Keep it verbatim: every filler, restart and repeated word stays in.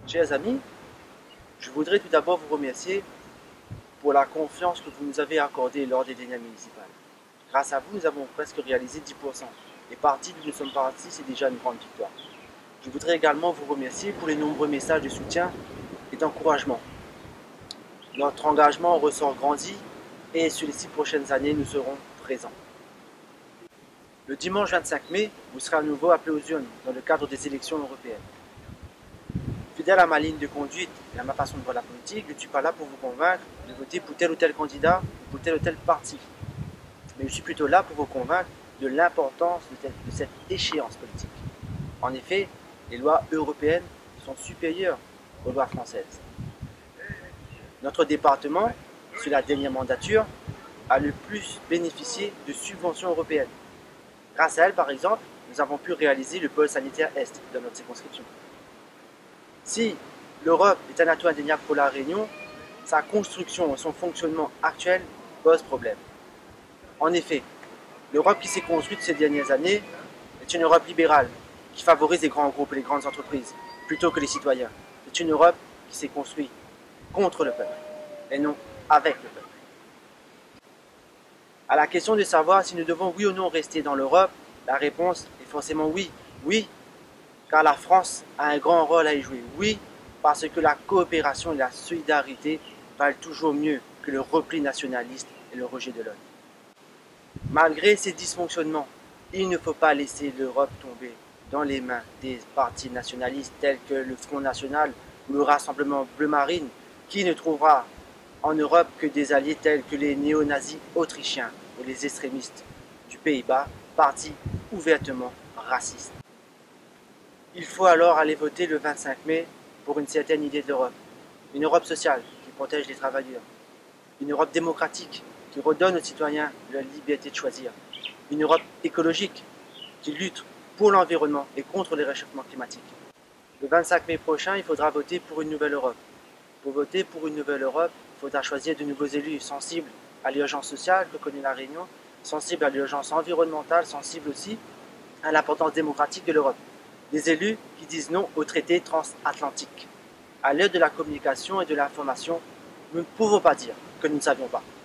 Chers amis, je voudrais tout d'abord vous remercier pour la confiance que vous nous avez accordée lors des dernières municipales. Grâce à vous, nous avons presque réalisé dix pour cent. Et parti d'où nous sommes partis, c'est déjà une grande victoire. Je voudrais également vous remercier pour les nombreux messages de soutien et d'encouragement. Notre engagement ressort grandi et sur les six prochaines années, nous serons présents. Le dimanche vingt-cinq mai, vous serez à nouveau appelé aux urnes dans le cadre des élections européennes. Fidèle à ma ligne de conduite et à ma façon de voir la politique, je ne suis pas là pour vous convaincre de voter pour tel ou tel candidat ou pour tel ou tel parti. Mais je suis plutôt là pour vous convaincre de l'importance de, de cette échéance politique. En effet, les lois européennes sont supérieures aux lois françaises. Notre département, sur la dernière mandature, a le plus bénéficié de subventions européennes. Grâce à elle, par exemple, nous avons pu réaliser le pôle sanitaire Est de notre circonscription. Si l'Europe est un atout indéniable pour la Réunion, sa construction et son fonctionnement actuel posent problème. En effet, l'Europe qui s'est construite ces dernières années est une Europe libérale qui favorise les grands groupes et les grandes entreprises plutôt que les citoyens. C'est une Europe qui s'est construite contre le peuple et non avec le peuple. À la question de savoir si nous devons oui ou non rester dans l'Europe, la réponse est forcément oui. Oui, car la France a un grand rôle à y jouer. Oui, parce que la coopération et la solidarité valent toujours mieux que le repli nationaliste et le rejet de l'autre. Malgré ces dysfonctionnements, il ne faut pas laisser l'Europe tomber dans les mains des partis nationalistes tels que le Front National ou le Rassemblement Bleu Marine, qui ne trouvera en Europe que des alliés tels que les néo-nazis autrichiens ou les extrémistes du Pays-Bas, partis ouvertement racistes. Il faut alors aller voter le vingt-cinq mai pour une certaine idée de l'Europe. Une Europe sociale qui protège les travailleurs. Une Europe démocratique qui redonne aux citoyens leur liberté de choisir. Une Europe écologique qui lutte pour l'environnement et contre les réchauffements climatiques. Le vingt-cinq mai prochain, il faudra voter pour une nouvelle Europe. Pour voter pour une nouvelle Europe, il faudra choisir de nouveaux élus sensibles à l'urgence sociale que connaît la Réunion, sensibles à l'urgence environnementale, sensibles aussi à l'importance démocratique de l'Europe. Des élus qui disent non au traité transatlantique. À l'heure de la communication et de l'information, nous ne pouvons pas dire que nous ne savions pas.